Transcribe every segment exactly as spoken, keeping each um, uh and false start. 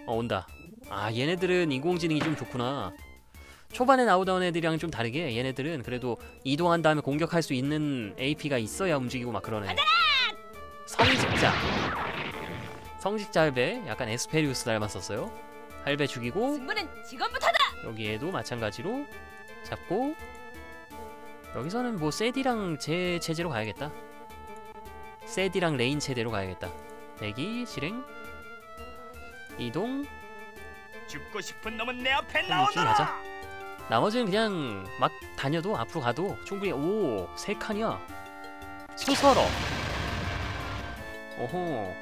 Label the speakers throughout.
Speaker 1: 어 온다. 아 얘네들은 인공지능이 좀 좋구나. 초반에 나오던 애들이랑 좀 다르게 얘네들은 그래도 이동한 다음에 공격할 수 있는 에이피가 있어야 움직이고 막 그러네. 성직자. 성직자 할배 약간 에스페리우스 닮았었어요. 할배 죽이고
Speaker 2: 승부는 지금부터다.
Speaker 1: 여기에도 마찬가지로 잡고 여기서는 뭐 세디랑 제 체제로 가야겠다. 세디랑 레인 체대로 가야겠다. 대기 실행 이동
Speaker 3: 죽고 싶은 놈은 내 앞에
Speaker 1: 좀
Speaker 3: 나오너라.
Speaker 1: 하자. 나머지는 그냥 막 다녀도 앞으로 가도 충분히. 오, 세 칸이야. 수서러. 오호.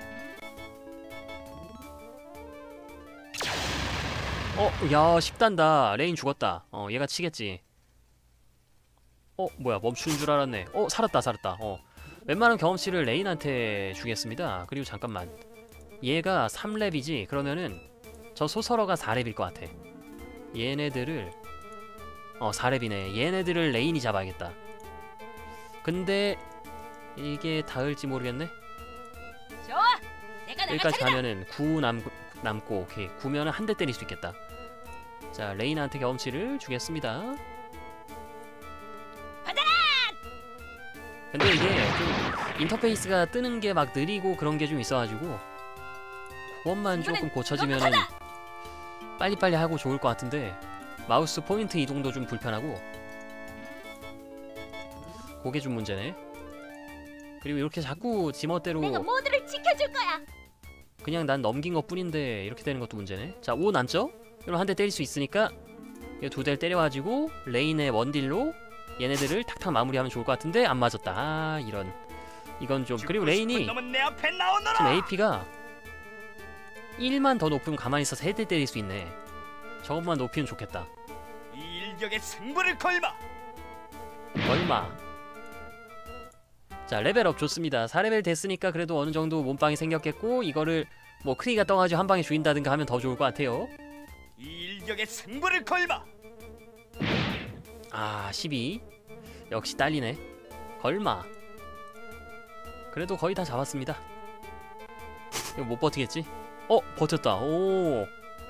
Speaker 1: 어, 야, 십단다. 레인 죽었다. 어, 얘가 치겠지. 어, 뭐야, 멈추는 줄 알았네. 어, 살았다, 살았다. 어, 웬만한 경험치를 레인한테 주겠습니다. 그리고 잠깐만. 얘가 삼 렙이지? 그러면은 저 소설어가 사 렙일 것 같아. 얘네들을 어 사 렙이네. 얘네들을 레인이 잡아야겠다. 근데 이게 닿을지 모르겠네.
Speaker 2: 좋아. 내가 나갈
Speaker 1: 여기까지
Speaker 2: 차례다.
Speaker 1: 가면은 구 남, 남고 오케이. 구면은 한 대 때릴 수 있겠다. 자 레인한테 경험치를 주겠습니다.
Speaker 2: 받아라.
Speaker 1: 근데 이게 좀 인터페이스가 뜨는 게 막 느리고 그런 게 좀 있어가지고 그것만 조금 고쳐지면은 빨리빨리 하고 좋을 것 같은데 마우스 포인트 이동도 좀 불편하고 그게 좀 문제네. 그리고 이렇게 자꾸 지멋대로
Speaker 2: 내가 모두를 지켜줄 거야.
Speaker 1: 그냥 난 넘긴 것 뿐인데 이렇게 되는 것도 문제네. 자, 오 남죠? 이런 한 대 때릴 수 있으니까 이 두 대를 때려가지고 레인의 원딜로 얘네들을 탁탁 마무리하면 좋을 것 같은데 안 맞았다. 아 이런. 이건 좀. 그리고 레인이 지금 에이피가 일만 더 높으면 가만히 있어서 세 대 때릴 수 있네. 저것만 높이면 좋겠다.
Speaker 3: 이 일격의 승부를 걸마.
Speaker 1: 얼마. 자 레벨업 좋습니다. 사 레벨 됐으니까 그래도 어느 정도 몸빵이 생겼겠고 이거를 뭐 크리가 떠가지고 한 방에 죽인다든가 하면 더 좋을 것 같아요.
Speaker 3: 이 일격의 승부를 걸마.
Speaker 1: 아 십이. 역시 딸리네. 걸마. 그래도 거의 다 잡았습니다. 이거 못 버티겠지? 어 버텼다. 오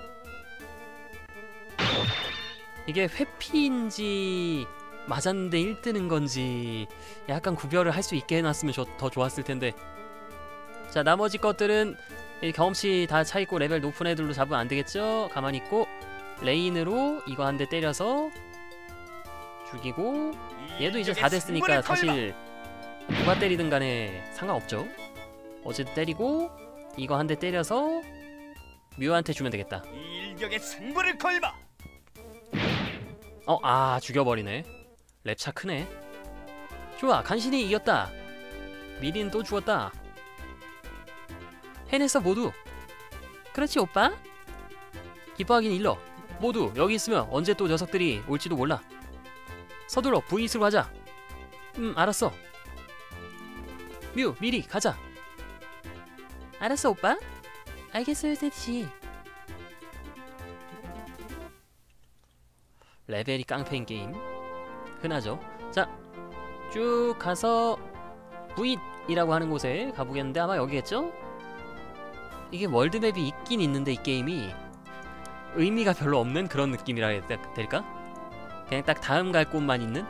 Speaker 1: 이게 회피인지 맞았는데 일 뜨는 건지 약간 구별을 할 수 있게 해놨으면 저, 더 좋았을 텐데. 자 나머지 것들은 경험치 다 차있고 레벨 높은 애들로 잡으면 안 되겠죠? 가만히 있고 레인으로 이거 한 대 때려서 죽이고 얘도 이제 다 됐으니까 사실 누가 때리든 간에 상관없죠. 어쨌든 때리고 이거 한 대 때려서 뮤한테 주면 되겠다.
Speaker 3: 이 일격의 승부를 걸마.
Speaker 1: 어, 아 죽여버리네. 랩차 크네. 좋아, 간신히 이겼다. 미린 또 죽었다. 해냈어 모두. 그렇지 오빠. 기뻐하긴 일러. 모두 여기 있으면 언제 또 녀석들이 올지도 몰라. 서둘러 브이잇으로 가자. 음 알았어. 뮤 미리 가자. 알았어 오빠. 알겠어요 세디씨. 레벨이 깡패인 게임 흔하죠. 자 쭉 가서 브이잇이라고 하는 곳에 가보겠는데 아마 여기겠죠? 이게 월드맵이 있긴 있는데 이 게임이 의미가 별로 없는 그런 느낌이라 해야 될까? 그냥 딱 다음 갈 곳만 있는?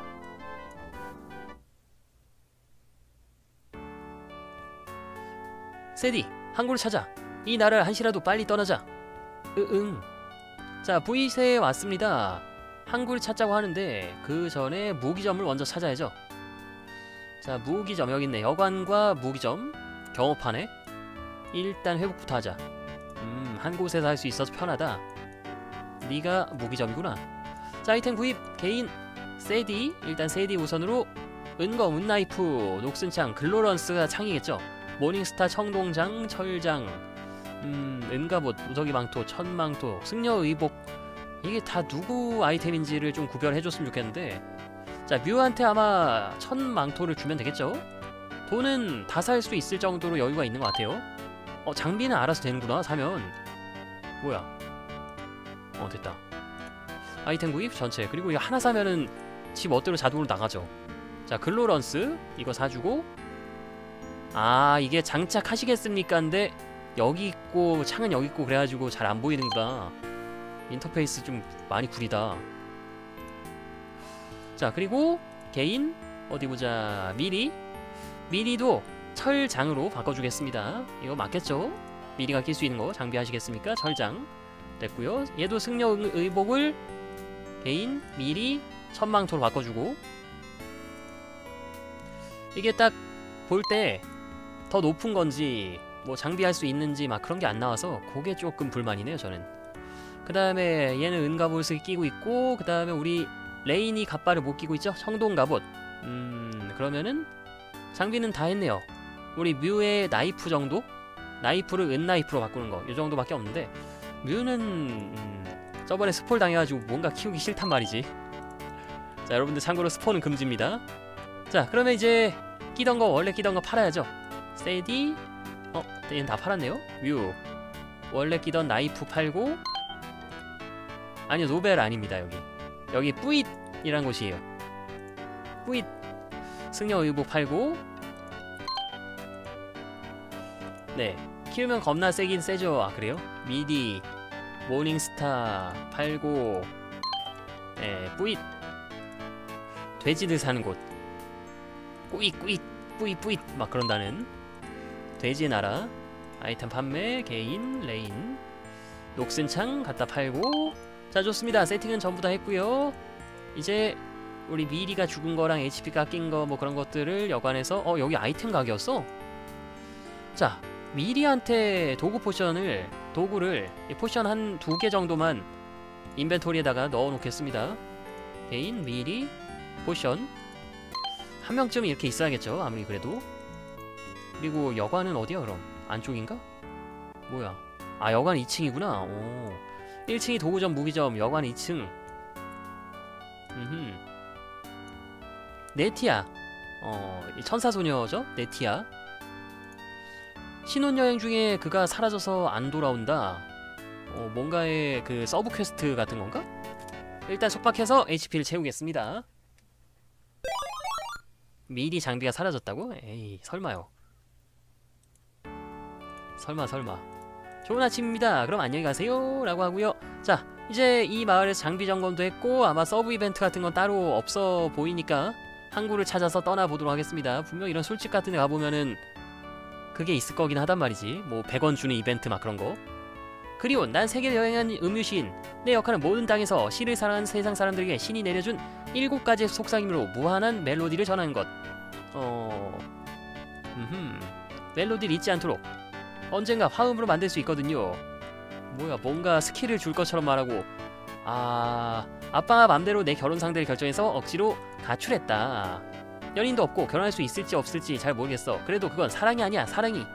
Speaker 1: 세디 항구를 찾아. 이 나라를 한시라도 빨리 떠나자. 으응. 자 브이잇에 왔습니다. 항구를 찾자고 하는데 그 전에 무기점을 먼저 찾아야죠. 자 무기점 여기 있네. 여관과 무기점 경호판에 일단 회복부터 하자. 음 한 곳에서 할 수 있어서 편하다. 네가 무기점이구나. 자 아이템 구입 개인 세디. 일단 세디 우선으로 은검 은나이프 녹슨창 글로런스가 창이겠죠. 모닝스타 청동장 철장 음 은갑옷 무더기망토 천망토 승려의복. 이게 다 누구 아이템인지를 좀 구별해줬으면 좋겠는데 자 뮤한테 아마 천망토를 주면 되겠죠? 돈은 다 살 수 있을 정도로 여유가 있는 것 같아요. 어 장비는 알아서 되는구나 사면. 뭐야 어 됐다. 아이템 구입 전체. 그리고 이거 하나 사면은 지 멋대로 자동으로 나가죠. 자 글로런스 이거 사주고 아 이게 장착하시겠습니까? 인데 여기 있고 창은 여기 있고 그래가지고 잘 안 보이는구나. 인터페이스 좀 많이 구리다. 자, 그리고 개인 어디 보자. 미리 미리도 철장으로 바꿔주겠습니다. 이거 맞겠죠? 미리가 낄 수 있는 거 장비하시겠습니까? 철장 됐고요. 얘도 승려 의복을 개인 미리 천망토로 바꿔주고, 이게 딱 볼 때 더 높은 건지 뭐 장비할 수 있는지 막 그런 게 안 나와서 그게 조금 불만이네요 저는. 그 다음에 얘는 은갑옷을 끼고 있고, 그 다음에 우리 레인이 갑바를 못 끼고 있죠? 청동 갑옷. 음 그러면은 장비는 다 했네요. 우리 뮤의 나이프 정도? 나이프를 은나이프로 바꾸는 거 이 정도밖에 없는데, 뮤는 음, 저번에 스포를 당해가지고 뭔가 키우기 싫단 말이지. 자, 여러분들 참고로 스포는 금지입니다. 자, 그러면 이제 끼던 거 원래 끼던 거 팔아야죠. 세디 어? 얘는 다 팔았네요. 뮤 원래 끼던 나이프 팔고, 아니요 노벨 아닙니다. 여기 여기 뿌잇이란 곳이에요. 뿌잇 승려 의복 팔고, 네 키우면 겁나 세긴 세죠. 아 그래요? 미디 모닝스타 팔고, 네 뿌잇 돼지들 사는 곳 꾸잇꾸잇 뿌잇뿌잇 막 그런다는 돼지의 나라. 아이템 판매 개인 레인 녹슨창 갖다 팔고. 자 좋습니다. 세팅은 전부 다 했고요. 이제 우리 미리가 죽은 거랑 에이치피 깎인 거 뭐 그런 것들을 여관에서, 어 여기 아이템 가게였어. 자 미리한테 도구 포션을 도구를 포션 한 두 개 정도만 인벤토리에다가 넣어 놓겠습니다. 개인 미리 포션 한 명쯤 이렇게 있어야겠죠. 아무리 그래도. 그리고 여관은 어디야 그럼? 안쪽인가? 뭐야? 아 여관 이 층이구나. 오. 일 층이 도구점 무기점, 여관 이 층. 음흠. 네티아. 어, 천사소녀죠? 네티아. 신혼여행 중에 그가 사라져서 안 돌아온다. 어, 뭔가의 그 서브 퀘스트 같은 건가? 일단 속박해서 에이치피를 채우겠습니다. 미리 장비가 사라졌다고? 에이 설마요. 설마 설마. 좋은 아침입니다. 그럼 안녕히 가세요 라고 하고요. 자 이제 이 마을에서 장비 점검도 했고, 아마 서브 이벤트 같은 건 따로 없어 보이니까 항구를 찾아서 떠나보도록 하겠습니다. 분명 이런 술집 같은 데 가보면은 그게 있을 거긴 하단 말이지. 뭐 백 원 주는 이벤트 막 그런 거. 그리고 난 세계를 여행한 음유시인. 내 역할은 모든 땅에서 시를 사랑하는 세상 사람들에게 신이 내려준 일곱 가지의 속삭임으로 무한한 멜로디를 전하는 것. 어... 음흠... 멜로디를 잊지 않도록 언젠가 화음으로 만들 수 있거든요. 뭐야 뭔가 스킬을 줄 것처럼 말하고. 아... 아빠가 맘대로 내 결혼 상대를 결정해서 억지로 가출했다. 연인도 없고 결혼할 수 있을지 없을지 잘 모르겠어. 그래도 그건 사랑이 아니야. 사랑이.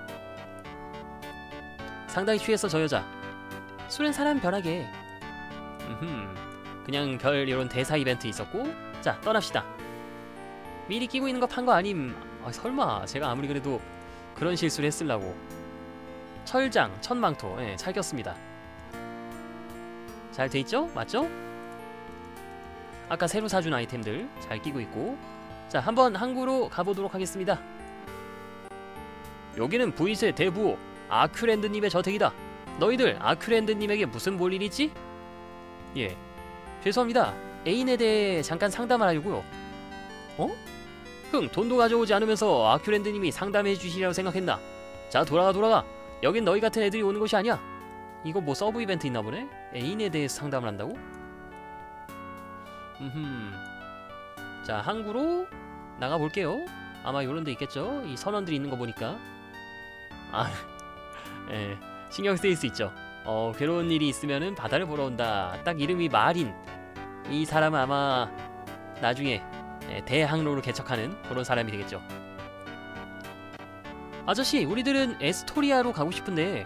Speaker 1: 상당히 취했어 저 여자. 술은 사람 변하게. 음흠. 그냥 별 이런 대사 이벤트 있었고. 자 떠납시다. 미리 끼고 있는 거 판 거 아님. 아, 설마 제가 아무리 그래도 그런 실수를 했을라고. 철장, 천망토. 예, 잘 꼈습니다. 잘 돼있죠? 맞죠? 아까 새로 사준 아이템들 잘 끼고 있고. 자 한번 항구로 가보도록 하겠습니다. 여기는 브이스의 대부호 아큐랜드님의 저택이다. 너희들 아큐랜드님에게 무슨 볼일 있지? 예 죄송합니다. 애인에 대해 잠깐 상담을 하려고요. 어? 흥 돈도 가져오지 않으면서 아큐랜드님이 상담해 주시리라고 생각했나? 자 돌아가 돌아가. 여긴 너희 같은 애들이 오는 곳이 아니야. 이거 뭐 서브 이벤트 있나 보네? 애인에 대해서 상담을 한다고? 음흠. 자 항구로 나가볼게요. 아마 요런데 있겠죠? 이 선원들이 있는 거 보니까. 아 예, 신경 쓰일 수 있죠. 어 괴로운 일이 있으면은 바다를 보러 온다. 딱 이름이 마린. 이 사람은 아마 나중에 예, 대항로를 개척하는 그런 사람이 되겠죠. 아저씨 우리들은 에스토리아로 가고 싶은데.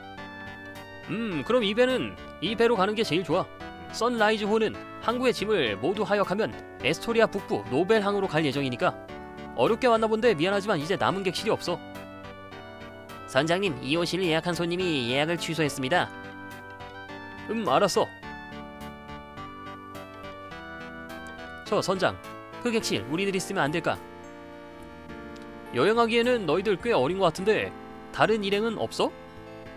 Speaker 1: 음 그럼 이 배는 이 배로 가는 게 제일 좋아. 선라이즈호는 항구의 짐을 모두 하역하면 에스토리아 북부 노벨항으로 갈 예정이니까. 어렵게 왔나본데 미안하지만 이제 남은 객실이 없어. 선장님 이 호실을 예약한 손님이 예약을 취소했습니다. 음 알았어. 저 선장 그 객실 우리들이 쓰면 안 될까? 여행하기에는 너희들 꽤 어린 것 같은데 다른 일행은 없어?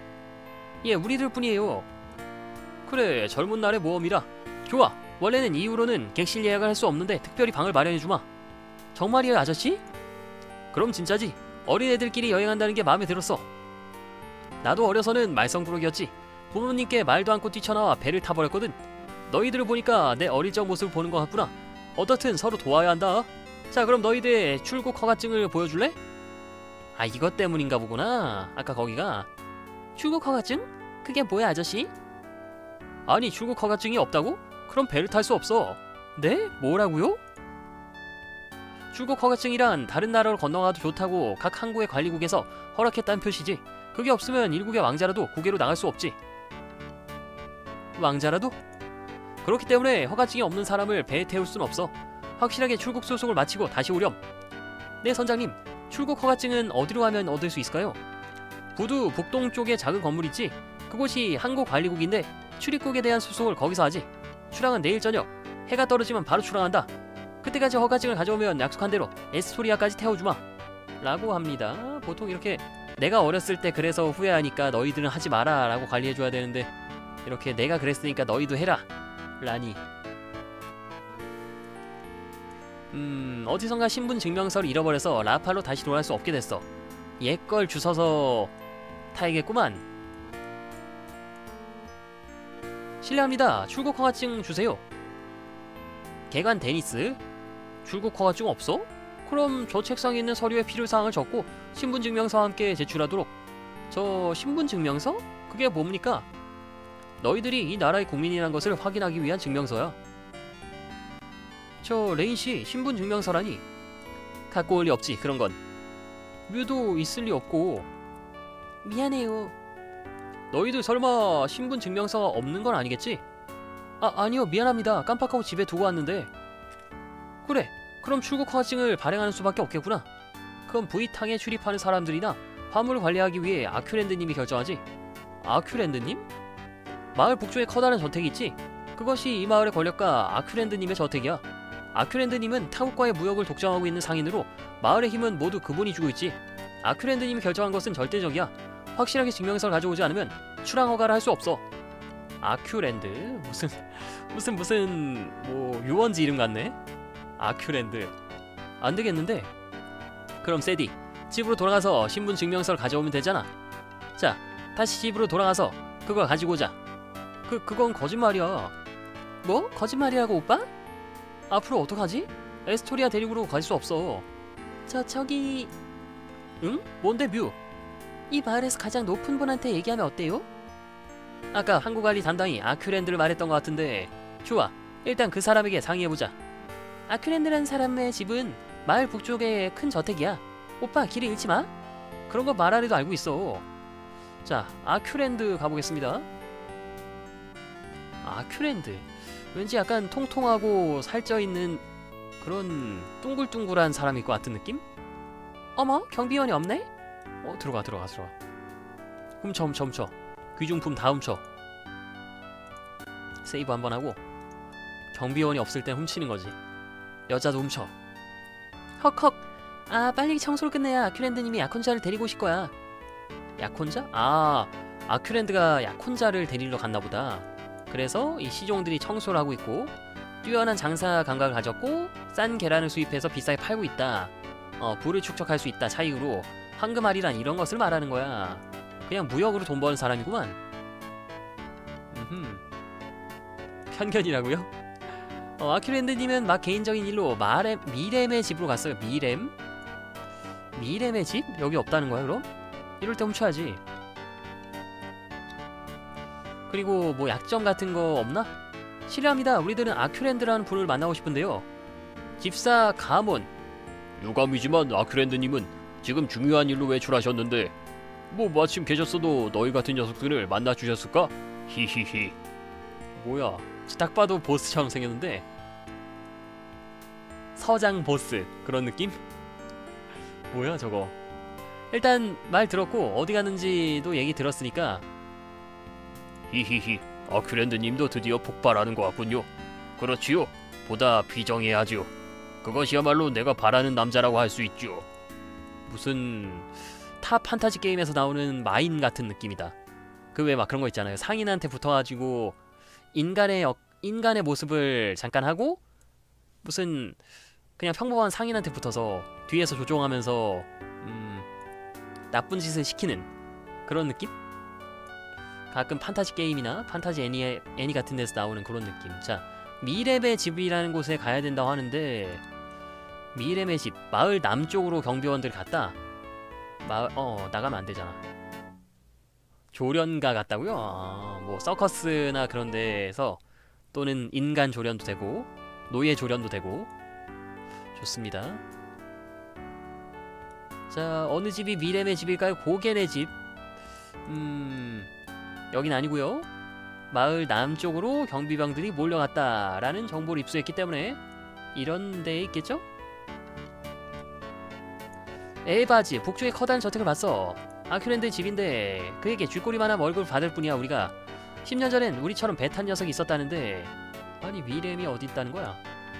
Speaker 1: 예, 우리들 뿐이에요. 그래, 젊은 날의 모험이라. 좋아. 원래는 이후로는 객실 예약을 할 수 없는데 특별히 방을 마련해주마. 정말이에요, 아저씨? 그럼 진짜지. 어린애들끼리 여행한다는 게 마음에 들었어. 나도 어려서는 말썽꾸러기였지. 부모님께 말도 않고 뛰쳐나와 배를 타버렸거든. 너희들을 보니까 내 어릴 적 모습을 보는 것 같구나. 어떻든 서로 도와야 한다. 자, 그럼 너희들의 출국 허가증을 보여줄래? 아, 이것 때문인가 보구나. 아까 거기가. 출국 허가증? 그게 뭐야, 아저씨? 아니, 출국 허가증이 없다고? 그럼 배를 탈 수 없어. 네? 뭐라고요? 출국 허가증이란 다른 나라로 건너가도 좋다고 각 항구의 관리국에서 허락했다는 표시지. 그게 없으면 일국의 왕자라도 국외로 나갈 수 없지. 왕자라도? 그렇기 때문에 허가증이 없는 사람을 배에 태울 순 없어. 확실하게 출국 소속을 마치고 다시 오렴. 네, 선장님. 출국 허가증은 어디로 가면 얻을 수 있을까요? 부두 북동쪽에 작은 건물 있지? 그곳이 항구 관리국인데 출입국에 대한 수속을 거기서 하지. 출항은 내일 저녁. 해가 떨어지면 바로 출항한다. 그때까지 허가증을 가져오면 약속한 대로 에스토리아까지 태워주마. 라고 합니다. 보통 이렇게 내가 어렸을 때 그래서 후회하니까 너희들은 하지 마라 라고 관리해줘야 되는데 이렇게 내가 그랬으니까 너희도 해라 라니. 음... 어디선가 신분증명서를 잃어버려서 라팔로 다시 돌아갈 수 없게 됐어. 옛걸 주워서 타야겠구만. 실례합니다. 출국 허가증 주세요. 개관 데니스. 출국 허가증 없어? 그럼 저 책상에 있는 서류에 필요사항을 적고 신분증명서와 함께 제출하도록. 저 신분증명서? 그게 뭡니까? 너희들이 이 나라의 국민이란 것을 확인하기 위한 증명서야. 저 레인씨, 신분증명서라니. 갖고 올 리 없지, 그런 건. 뮤도 있을 리 없고. 미안해요. 너희들 설마 신분증명서가 없는 건 아니겠지? 아, 아니요, 미안합니다. 깜빡하고 집에 두고 왔는데. 그래, 그럼 출국 허가증을 발행하는 수밖에 없겠구나. 그럼 V탕에 출입하는 사람들이나 화물을 관리하기 위해 아큐랜드님이 결정하지. 아큐랜드님? 마을 북쪽에 커다란 저택이 있지? 그것이 이 마을의 권력가 아큐랜드님의 저택이야. 아큐랜드님은 타국과의 무역을 독점하고 있는 상인으로 마을의 힘은 모두 그분이 주고 있지. 아큐랜드님이 결정한 것은 절대적이야. 확실하게 증명서를 가져오지 않으면 출항 허가를 할 수 없어. 아큐랜드? 무슨 무슨 무슨 뭐 유원지 이름 같네? 아큐랜드. 안 되겠는데? 그럼 세디, 집으로 돌아가서 신분 증명서를 가져오면 되잖아. 자, 다시 집으로 돌아가서 그걸 가지고 오자. 그, 그건 거짓말이야. 뭐? 거짓말이라고, 오빠? 앞으로 어떡하지? 에스토리아 대륙으로 갈 수 없어. 저, 저기... 응? 뭔데, 뮤? 이 마을에서 가장 높은 분한테 얘기하면 어때요? 아까 항구관리 담당이 아큐랜드를 말했던 것 같은데. 좋아, 일단 그 사람에게 상의해보자. 아큐랜드라는 사람의 집은 마을 북쪽에 큰 저택이야. 오빠, 길을 잃지 마. 그런 거 말하래도 알고 있어. 자, 아큐랜드 가보겠습니다. 아큐랜드. 왠지 약간 통통하고 살쪄있는 그런 둥글둥글한 사람일 것 같은 느낌? 어머, 경비원이 없네? 어, 들어가 들어가 들어가. 훔쳐 훔쳐 훔쳐. 귀중품 다 훔쳐. 세이브 한번 하고. 경비원이 없을 땐 훔치는 거지. 여자도 훔쳐. 헉헉. 아, 빨리 청소를 끝내야 아큐랜드님이 약혼자를 데리고 오실 거야. 약혼자? 아, 아큐랜드가 약혼자를 데리러 갔나 보다. 그래서 이 시종들이 청소를 하고 있고 뛰어난 장사 감각을 가졌고 싼 계란을 수입해서 비싸게 팔고 있다. 어, 부를 축적할 수 있다 차이로 황금알이란 이런 것을 말하는 거야. 그냥 무역으로 돈 버는 사람이구만. 음흠. 편견이라고요? 어, 아큐랜드님은 막 개인적인 일로 마렘, 미렘의 집으로 갔어요. 미렘? 미렘의 집? 여기 없다는 거야 그럼? 이럴 때 훔쳐야지. 그리고 뭐 약점 같은 거 없나? 실례합니다. 우리들은 아큐랜드라는 분을 만나고 싶은데요. 집사 가몬. 유감이지만 아큐랜드님은 지금 중요한 일로 외출하셨는데 뭐 마침 계셨어도 너희 같은 녀석들을 만나주셨을까? 히히히. 뭐야, 딱 봐도 보스처럼 생겼는데 서장 보스 그런 느낌? 뭐야 저거. 일단 말 들었고 어디 갔는지도 얘기 들었으니까. 히히히, 아큐랜드님도 드디어 폭발하는 것 같군요. 그렇지요. 보다 비정해야지요. 그것이야말로 내가 바라는 남자라고 할 수 있죠. 무슨 타 판타지 게임에서 나오는 마인 같은 느낌이다. 그 왜 막 그런 거 있잖아요. 상인한테 붙어가지고 인간의 역, 인간의 모습을 잠깐 하고 무슨 그냥 평범한 상인한테 붙어서 뒤에서 조종하면서 음, 나쁜 짓을 시키는 그런 느낌? 가끔 판타지 게임이나 판타지 애니, 애니 같은 데서 나오는 그런 느낌. 자, 미렘의 집이라는 곳에 가야 된다고 하는데 미렘의 집, 마을 남쪽으로 경비원들 갔다. 마을, 어, 나가면 안 되잖아. 조련가 같다고요? 아, 뭐 서커스나 그런 데에서 또는 인간 조련도 되고 노예 조련도 되고 좋습니다. 자, 어느 집이 미렘의 집일까요? 고겐의 집. 음... 여긴 아니고요. 마을 남쪽으로 경비병들이 몰려갔다라는 정보를 입수했기 때문에 이런 데에 있겠죠? 에바지, 북쪽의 커다란 저택을 봤어. 아큐랜드 집인데 그에게 쥐꼬리만한 월급을 받을 뿐이야. 우리가 십 년 전엔 우리처럼 배 탄 녀석이 있었다는데 아니 미렘이 어디 있다는 거야?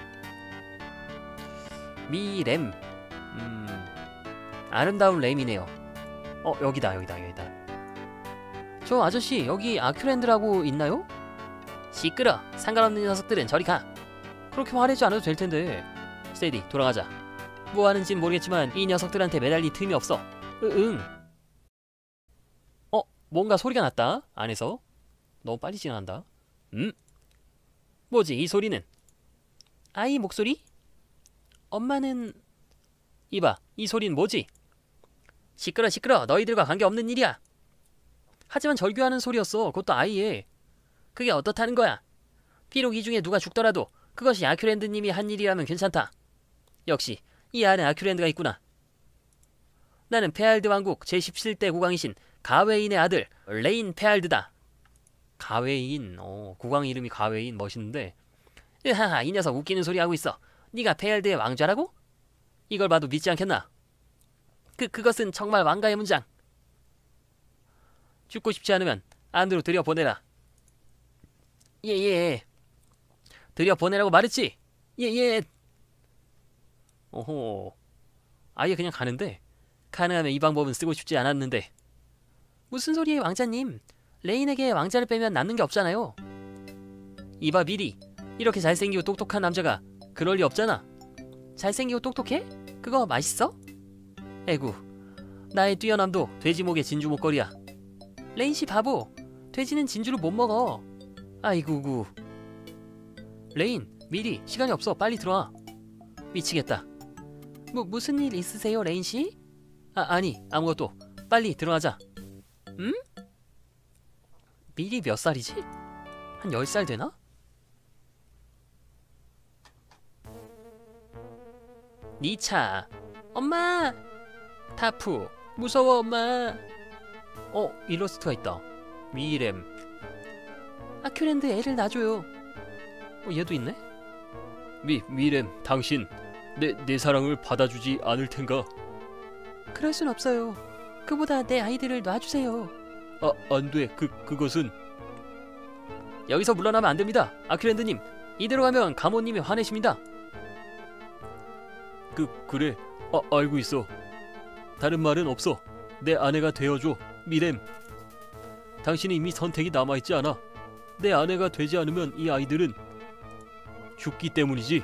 Speaker 1: 미렘 음... 아름다운 램이네요. 어 여기다 여기다 여기다. 저 아저씨 여기 아큐랜드라고 있나요? 시끄러. 상관없는 녀석들은 저리 가. 그렇게 말하지 않아도 될 텐데. 스테디 돌아가자. 뭐 하는진 모르겠지만 이 녀석들한테 매달릴 틈이 없어. 으응. 어 뭔가 소리가 났다 안에서. 너무 빨리 지나간다. 음? 뭐지 이 소리는? 아이 목소리? 엄마는... 이봐 이 소리는 뭐지? 시끄러 시끄러. 너희들과 관계없는 일이야. 하지만 절규하는 소리였어. 그것도 아이의. 그게 어떻다는 거야? 비록 이 중에 누가 죽더라도 그것이 아큐랜드님이 한 일이라면 괜찮다. 역시 이 안에 아큐랜드가 있구나. 나는 페알드 왕국 제십칠 대 국왕이신 가웨인의 아들 레인 페알드다. 가웨인, 어, 국왕 이름이 가웨인 멋있는데. 으하하 이 녀석 웃기는 소리 하고 있어. 네가 페알드의 왕좌라고? 이걸 봐도 믿지 않겠나? 그, 그것은 정말 왕가의 문장. 죽고 싶지 않으면 안으로 들여보내라. 예예. 들여보내라고 말했지? 예예. 오호. 아예 그냥 가는데 가능하면 이 방법은 쓰고 싶지 않았는데. 무슨 소리예요 왕자님. 레인에게 왕자를 빼면 남는 게 없잖아요. 이봐 미리. 이렇게 잘생기고 똑똑한 남자가 그럴 리 없잖아. 잘생기고 똑똑해? 그거 맛있어? 에구. 나의 뛰어남도 돼지 목의 진주 목걸이야. 레인씨 바보. 돼지는 진주를 못 먹어. 아이구구. 레인 미리 시간이 없어. 빨리 들어와. 미치겠다. 뭐 무슨 일 있으세요 레인씨? 아 아니 아무것도. 빨리 들어가자. 음? 미리 몇 살이지? 한 열 살 되나? 니차. 엄마. 타프. 무서워 엄마. 어 일러스트가 있다. 미렘. 아큐랜드 애를 놔줘요. 어 얘도 있네? 미, 미렘 당신 내, 내 사랑을 받아주지 않을 텐가? 그럴 순 없어요. 그보다 내 아이들을 놔주세요. 아 안돼. 그, 그것은 여기서 물러나면 안됩니다 아큐랜드님. 이대로 가면 가모님이 화내십니다. 그, 그래 아, 알고 있어. 다른 말은 없어. 내 아내가 되어줘 미렘. 당신은 이미 선택이 남아있지 않아. 내 아내가 되지 않으면 이 아이들은 죽기 때문이지.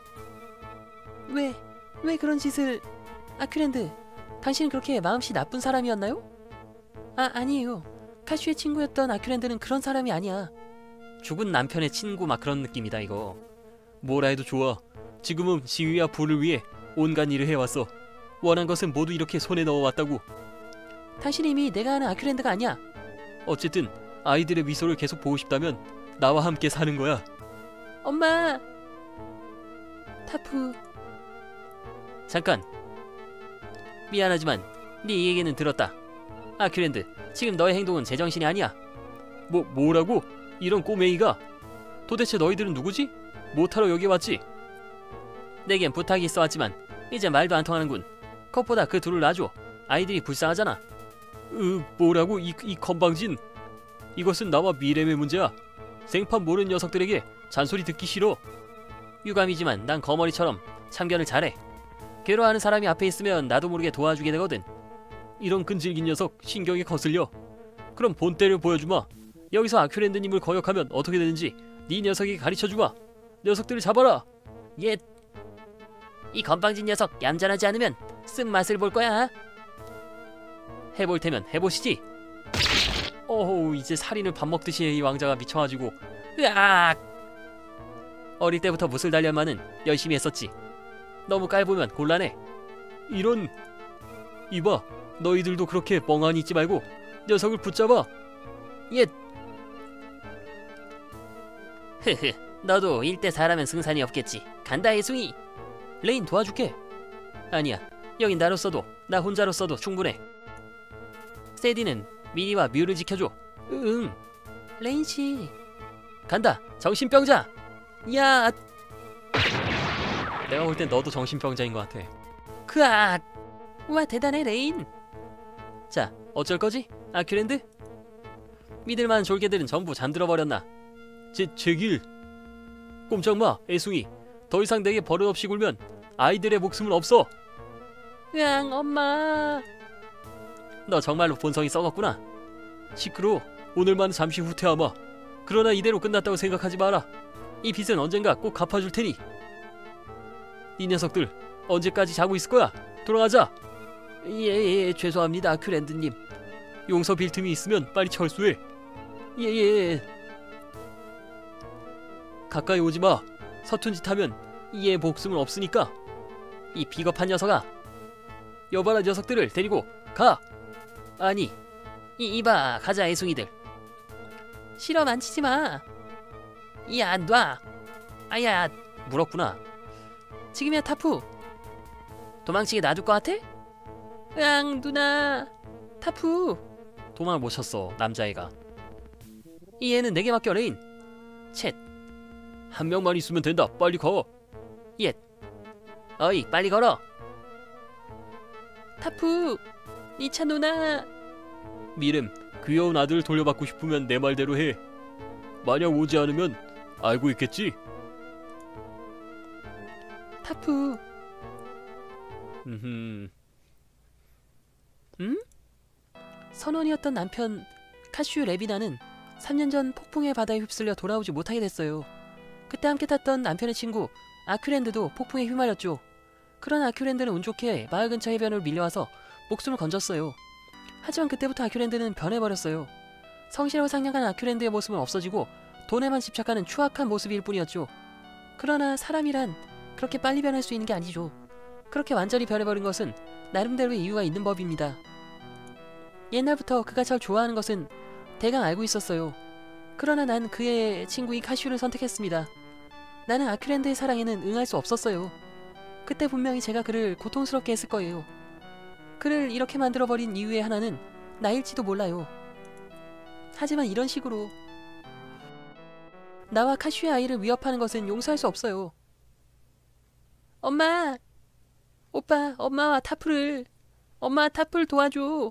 Speaker 1: 왜? 왜 그런 짓을... 아큐랜드, 당신은 그렇게 마음씨 나쁜 사람이었나요? 아, 아니에요. 카슈의 친구였던 아큐랜드는 그런 사람이 아니야. 죽은 남편의 친구 막 그런 느낌이다 이거. 뭐라 해도 좋아. 지금은 지위와 부를 위해 온갖 일을 해왔어. 원한 것은 모두 이렇게 손에 넣어왔다고. 당신이 이미 내가 아는 아큐랜드가 아니야. 어쨌든 아이들의 미소를 계속 보고 싶다면 나와 함께 사는 거야. 엄마. 타프. 잠깐. 미안하지만 네 얘기는 들었다. 아큐랜드, 지금 너의 행동은 제정신이 아니야. 뭐, 뭐라고? 이런 꼬맹이가? 도대체 너희들은 누구지? 못하러 여기 왔지? 내겐 부탁이 있어 왔지만 이제 말도 안 통하는군. 컵보다 그 둘을 놔줘. 아이들이 불쌍하잖아. 으, 뭐라고? 이, 이 건방진. 이것은 나와 미렘의 문제야. 생판 모르는 녀석들에게 잔소리 듣기 싫어. 유감이지만 난 거머리처럼 참견을 잘해. 괴로워하는 사람이 앞에 있으면 나도 모르게 도와주게 되거든. 이런 끈질긴 녀석 신경이 거슬려. 그럼 본때를 보여주마. 여기서 아큐랜드님을 거역하면 어떻게 되는지 네 녀석이 가르쳐주마. 녀석들을 잡아라.
Speaker 2: 예. 이 건방진 녀석 얌전하지 않으면 쓴맛을 볼 거야.
Speaker 1: 해볼 테면 해보시지. 어우, 이제 살인을 밥 먹듯이 이 왕자가 미쳐가지고 으악! 어릴 때부터 무술 단련만은 열심히 했었지. 너무 깔보면 곤란해. 이런... 이봐, 너희들도 그렇게 멍하니 있지 말고 녀석을 붙잡아.
Speaker 2: 예. 흐흐, 너도 일 대 사라면 승산이 없겠지. 간다 예숭이.
Speaker 1: 레인 도와줄게. 아니야, 여긴 나로써도 나 혼자로써도 충분해. 세디는 미니와 뮤를 지켜줘. 응.
Speaker 2: 레인씨.
Speaker 1: 간다, 정신병자. 야. 내가 볼 땐 너도 정신병자인 것 같아.
Speaker 2: 크악. 우와, 대단해 레인.
Speaker 1: 자, 어쩔 거지? 아큐랜드? 믿을만한 졸개들은 전부 잠들어 버렸나? 제, 제길. 꼼짝 마, 애숭이. 더 이상 내게 버릇없이 굴면 아이들의 목숨은 없어.
Speaker 2: 으앙, 엄마.
Speaker 1: 너 정말로 본성이 썩었구나. 시끄러워. 오늘만 잠시 후퇴하마. 그러나 이대로 끝났다고 생각하지 마라. 이 빚은 언젠가 꼭 갚아줄 테니. 이 녀석들 언제까지 자고 있을 거야? 돌아가자.
Speaker 2: 예예, 예, 죄송합니다 아큐랜드님.
Speaker 1: 용서 빌 틈이 있으면 빨리 철수해.
Speaker 2: 예예. 예.
Speaker 1: 가까이 오지 마. 서툰 짓 하면 이의 목숨은 없으니까. 이 비겁한 녀석아. 여봐라, 녀석들을 데리고 가.
Speaker 2: 아니, 이, 이봐, 가자 애송이들. 싫어, 만지지 마. 야, 놔. 아야.
Speaker 1: 물었구나.
Speaker 2: 지금이야 타프. 도망치게 놔둘 것 같아? 으앙, 누나. 타프.
Speaker 1: 도망을 못 쳤어, 남자애가. 이 애는 내게 맡겨, 레인.
Speaker 2: 쳇.
Speaker 1: 한 명만 있으면 된다. 빨리 가.
Speaker 2: 예. 어이, 빨리 걸어. 타프. 니차 누나.
Speaker 1: 미름, 귀여운 아들 돌려받고 싶으면 내 말대로 해. 만약 오지 않으면 알고 있겠지?
Speaker 2: 타프.
Speaker 1: 음.
Speaker 2: 음? 선원이었던 남편 카슈 레비나는 삼 년 전 폭풍의 바다에 휩쓸려 돌아오지 못하게 됐어요. 그때 함께 탔던 남편의 친구 아큐랜드도 폭풍에 휘말렸죠. 그런 아큐랜드는 운 좋게 마을 근처 해변으로 밀려와서 목숨을 건졌어요. 하지만 그때부터 아큐랜드는 변해버렸어요. 성실하고 상냥한 아큐랜드의 모습은 없어지고 돈에만 집착하는 추악한 모습일 뿐이었죠. 그러나 사람이란 그렇게 빨리 변할 수 있는 게 아니죠. 그렇게 완전히 변해버린 것은 나름대로의 이유가 있는 법입니다. 옛날부터 그가 절 좋아하는 것은 대강 알고 있었어요. 그러나 난 그의 친구인 카슈를 선택했습니다. 나는 아큐랜드의 사랑에는 응할 수 없었어요. 그때 분명히 제가 그를 고통스럽게 했을 거예요. 그를 이렇게 만들어버린 이유의 하나는 나일지도 몰라요. 하지만 이런 식으로 나와 카슈의 아이를 위협하는 것은 용서할 수 없어요. 엄마! 오빠, 엄마와 타프를 엄마 타프를 도와줘.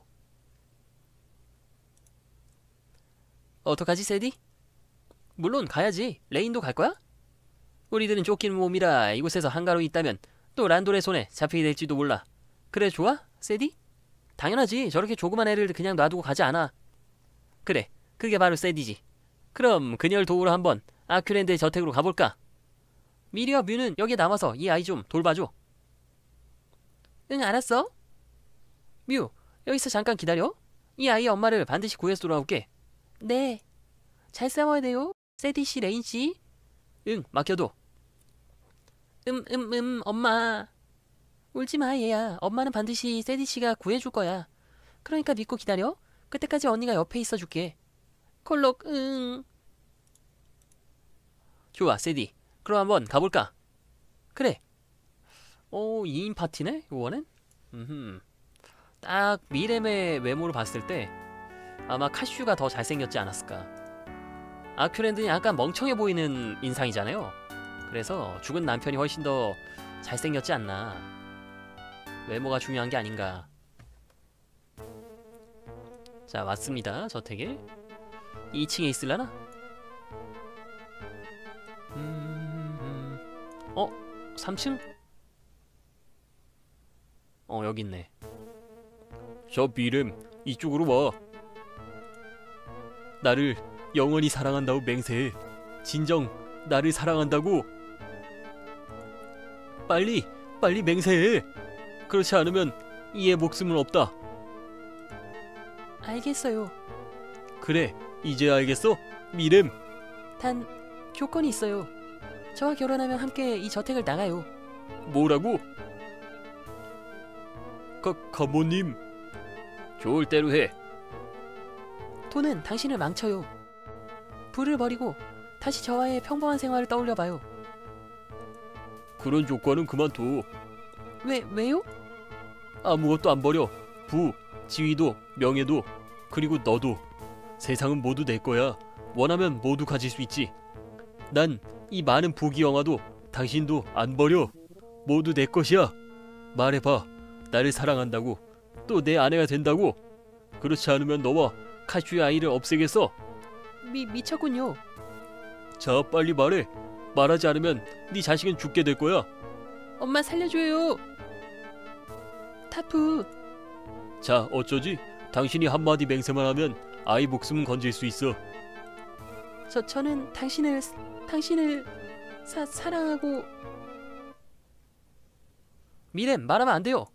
Speaker 1: 어떡하지, 세디? 물론 가야지. 레인도 갈 거야? 우리들은 쫓기는 몸이라 이곳에서 한가로이 있다면 또 란돌의 손에 잡히게 될지도 몰라. 그래, 좋아, 세디? 당연하지. 저렇게 조그만 애를 그냥 놔두고 가지 않아. 그래, 그게 바로 세디지. 그럼 그녀를 도우러 한번 아큐랜드의 저택으로 가볼까? 미리와 뮤는 여기에 남아서 이 아이 좀 돌봐줘.
Speaker 2: 응, 알았어.
Speaker 1: 뮤, 여기서 잠깐 기다려. 이 아이의 엄마를 반드시 구해서 돌아올게.
Speaker 2: 네. 잘 싸워야 돼요, 세디씨, 레인씨.
Speaker 1: 응, 맡겨둬.
Speaker 2: 음, 음, 음, 엄마. 울지마, 얘야. 엄마는 반드시 세디씨가 구해줄 거야. 그러니까 믿고 기다려. 그때까지 언니가 옆에 있어줄게. 콜록, 응.
Speaker 1: 좋아, 세디. 그럼 한번 가볼까? 그래. 오, 이 인 파티네? 이번엔? 음흠. 딱 미렘의 외모를 봤을 때 아마 카슈가 더 잘생겼지 않았을까. 아큐랜드는 약간 멍청해 보이는 인상이잖아요. 그래서 죽은 남편이 훨씬 더 잘생겼지 않나. 외모가 중요한 게 아닌가. 자, 왔습니다. 저택에 이 층에 있을라나? 음, 음. 어? 삼 층? 어, 여기 있네. 저 미렘, 이쪽으로 와. 나를 영원히 사랑한다고 맹세해. 진정 나를 사랑한다고. 빨리 빨리 맹세해. 그렇지 않으면 이의 목숨은 없다.
Speaker 2: 알겠어요.
Speaker 1: 그래, 이제 알겠어? 미렘.
Speaker 2: 단 조건이 있어요. 저와 결혼하면 함께 이 저택을 나가요.
Speaker 1: 뭐라고? 가, 가모님. 좋을 대로 해.
Speaker 2: 돈은 당신을 망쳐요. 부를 버리고 다시 저와의 평범한 생활을 떠올려봐요.
Speaker 1: 그런 조건은 그만둬.
Speaker 2: 왜, 왜요?
Speaker 1: 아무것도 안 버려. 부, 지위도, 명예도, 그리고 너도. 세상은 모두 내 거야. 원하면 모두 가질 수 있지. 난 이 많은 부귀영화도 당신도 안 버려. 모두 내 것이야. 말해봐. 나를 사랑한다고. 또 내 아내가 된다고. 그렇지 않으면 너와 카슈의 아이를 없애겠어.
Speaker 2: 미, 미쳤군요.
Speaker 1: 자, 빨리 말해. 말하지 않으면 네 자식은 죽게 될 거야.
Speaker 2: 엄마 살려줘요. 타프.
Speaker 1: 자, 어쩌지? 당신이 한마디 맹세만 하면 아이 목숨은 건질 수 있어.
Speaker 2: 저, 저는 당신을, 당신을 사, 사랑하고...
Speaker 1: 미렘, 말하면 안 돼요.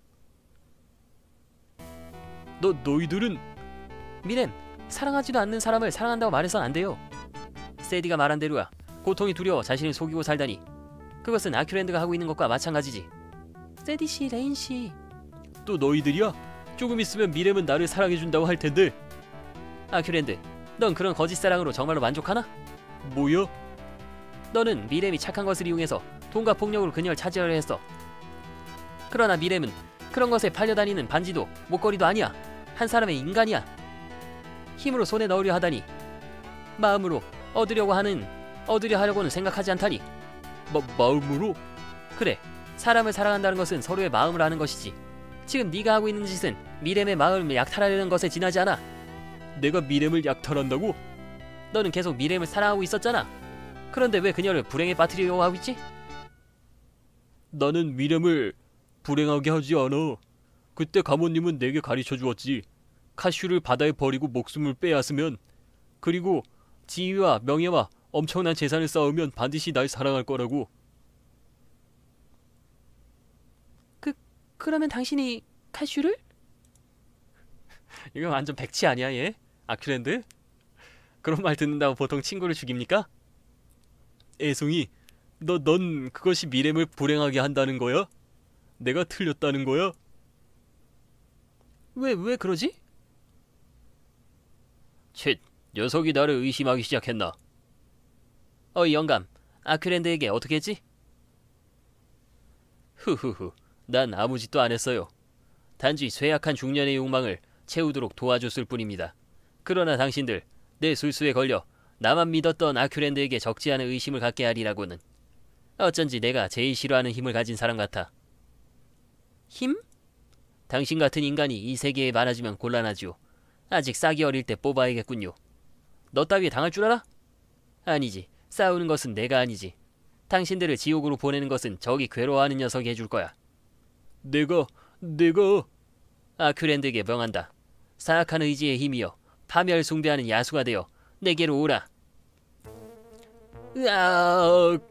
Speaker 1: 너, 너희들은...
Speaker 2: 미렘, 사랑하지도 않는 사람을 사랑한다고 말해선 안 돼요.
Speaker 1: 세디가 말한 대로야. 고통이 두려워 자신을 속이고 살다니. 그것은 아큐랜드가 하고 있는 것과 마찬가지지.
Speaker 2: 세디 씨, 레인 씨.
Speaker 1: 또 너희들이야? 조금 있으면 미렘은 나를 사랑해준다고 할 텐데. 아큐랜드, 넌 그런 거짓 사랑으로 정말로 만족하나? 뭐야? 너는 미렘이 착한 것을 이용해서 돈과 폭력으로 그녀를 차지하려 했어. 그러나 미렘은 그런 것에 팔려다니는 반지도 목걸이도 아니야. 한 사람의 인간이야. 힘으로 손에 넣으려 하다니. 마음으로 얻으려고 하는 얻으려 하려고는 생각하지 않다니. 마, 마음으로? 그래, 사람을 사랑한다는 것은 서로의 마음을 아는 것이지. 지금 네가 하고 있는 짓은 미렘의 마음을 약탈하려는 것에 지나지 않아. 내가 미렘을 약탈한다고? 너는 계속 미렘을 사랑하고 있었잖아. 그런데 왜 그녀를 불행에 빠뜨리려고 하고 있지? 나는 미렘을 불행하게 하지 않아. 그때 가모님은 내게 가르쳐 주었지. 카슈를 바다에 버리고 목숨을 빼앗으면, 그리고 지위와 명예와 엄청난 재산을 쌓으면 반드시 날 사랑할 거라고.
Speaker 2: 그, 그러면 당신이 카슈를?
Speaker 1: 이거 완전 백치 아니야 얘? 아큐랜드? 그런 말 듣는다고 보통 친구를 죽입니까? 애송이, 너, 넌 그것이 미렘을 불행하게 한다는 거야? 내가 틀렸다는 거야? 왜, 왜 그러지? 칫, 녀석이 나를 의심하기 시작했나? 어이 영감, 아큐랜드에게 어떻게 했지? 후후후, 난 아무 짓도 안 했어요. 단지 쇠약한 중년의 욕망을 채우도록 도와줬을 뿐입니다. 그러나 당신들, 내 술수에 걸려 나만 믿었던 아큐랜드에게 적지 않은 의심을 갖게 하리라고는. 어쩐지 내가 제일 싫어하는 힘을 가진 사람 같아. 힘? 당신 같은 인간이 이 세계에 많아지면 곤란하지요. 아직 싹이 어릴 때 뽑아야겠군요. 너 따위에 당할 줄 알아? 아니지. 싸우는 것은 내가 아니지. 당신들을 지옥으로 보내는 것은 저기 괴로워하는 녀석이 해줄 거야. 내가... 내가... 아큐랜드에게 명한다. 사악한 의지의 힘이여 파멸 숭배하는 야수가 되어 내게로 오라. 으악...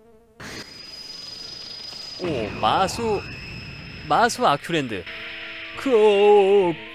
Speaker 1: 오, 마수... 마수 아큐랜드. 크옥...